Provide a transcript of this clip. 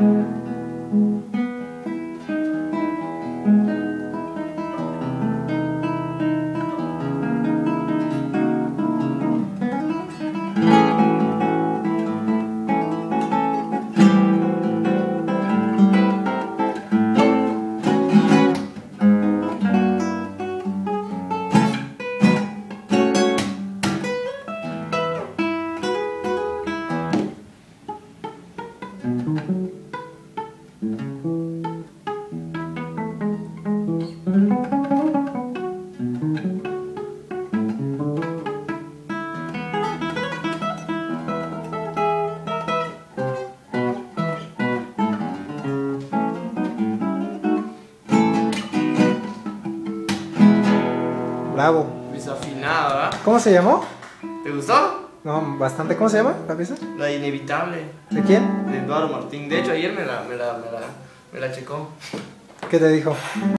Bravo. Desafinada, ¿verdad? ¿Cómo se llamó? ¿Te gustó? No, bastante. ¿Cómo se llama la pieza? La Inevitable. ¿De quién? De Eduardo Martín. De hecho, ayer me la checó. ¿Qué te dijo?